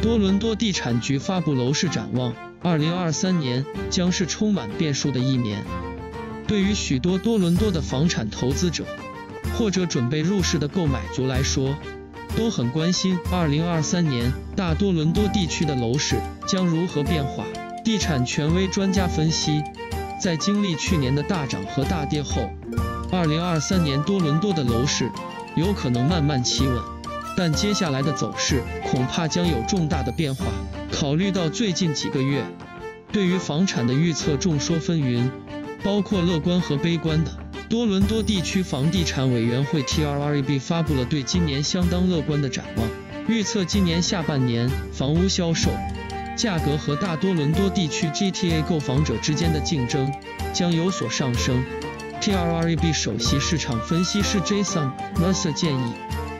多伦多地产局发布楼市展望，2023年将是充满变数的一年。对于许多多伦多的房产投资者或者准备入市的购买族来说，都很关心2023年大多伦多地区的楼市将如何变化。地产权威专家分析，在经历去年的大涨和大跌后，2023年多伦多的楼市有可能慢慢企稳，但接下来的走势恐怕将有重大的变化。考虑到最近几个月对于房产的预测众说纷纭，包括乐观和悲观的，多伦多地区房地产委员会 TRREB 发布了对今年相当乐观的展望，预测今年下半年房屋销售价格和大多伦多地区 GTA 购房者之间的竞争将有所上升。TRREB 首席市场分析师 Jason Mercer 建议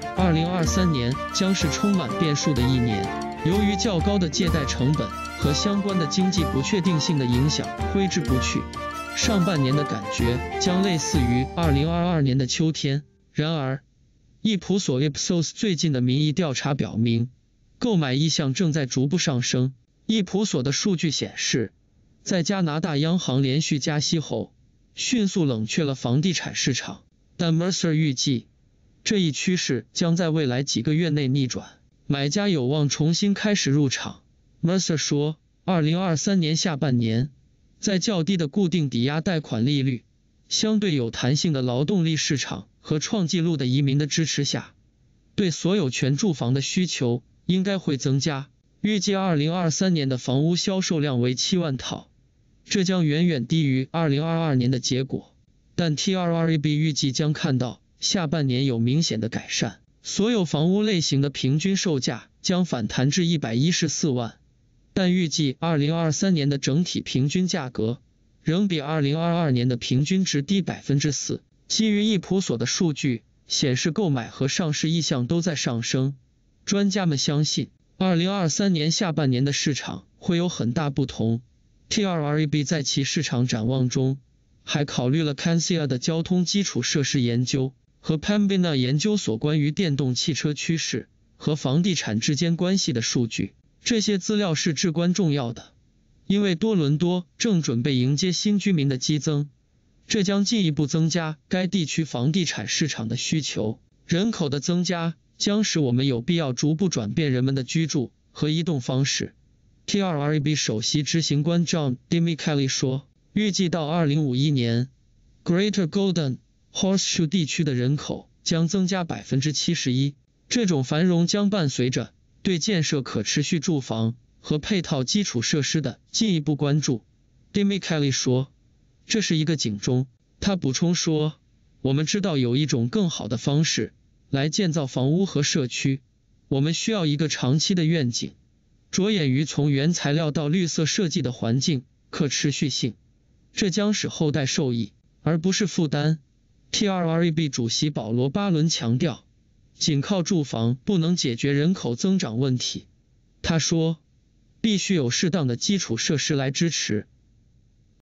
，2023年将是充满变数的一年，由于较高的借贷成本和相关的经济不确定性的影响挥之不去，上半年的感觉将类似于2022年的秋天。然而，易普所 Ipsos 最近的民意调查表明，购买意向正在逐步上升。易普所的数据显示，在加拿大央行连续加息后，迅速冷却了房地产市场，但 Mercer 预计，这一趋势将在未来几个月内逆转，买家有望重新开始入场。Mercer 说，2023年下半年，在较低的固定抵押贷款利率、相对有弹性的劳动力市场和创纪录的移民的支持下，对所有权住房的需求应该会增加。预计2023年的房屋销售量为7万套，这将远远低于2022年的结果，但 TRREB 预计将看到下半年有明显的改善，所有房屋类型的平均售价将反弹至114万，但预计2023年的整体平均价格仍比2022年的平均值低 4%。 基于易普所的数据显示，购买和上市意向都在上升，专家们相信2023年下半年的市场会有很大不同。 TRREB 在其市场展望中还考虑了 Cansia 的交通基础设施研究和 Pembina 研究所关于电动汽车趋势和房地产之间关系的数据。这些资料是至关重要的，因为多伦多正准备迎接新居民的激增，这将进一步增加该地区房地产市场的需求。人口的增加将使我们有必要逐步转变人们的居住和移动方式。TRREB 首席执行官 John DiMichele 说，预计到2051年 Greater Golden Horseshoe 地区的人口将增加 71%， 这种繁荣将伴随着对建设可持续住房和配套基础设施的进一步关注。 DiMichele 说，这是一个警钟。他补充说，我们知道有一种更好的方式来建造房屋和社区，我们需要一个长期的愿景，着眼于从原材料到绿色设计的环境可持续性，这将使后代受益，而不是负担。TRREB 主席保罗·巴伦强调，仅靠住房不能解决人口增长问题。他说，必须有适当的基础设施来支持。